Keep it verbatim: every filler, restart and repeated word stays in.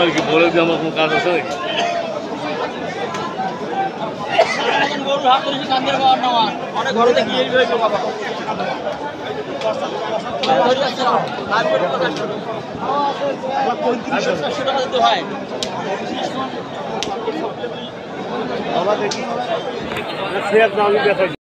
আর কি বলে দিয়ে আমার কোনো কাজ আছে নাকি দেখি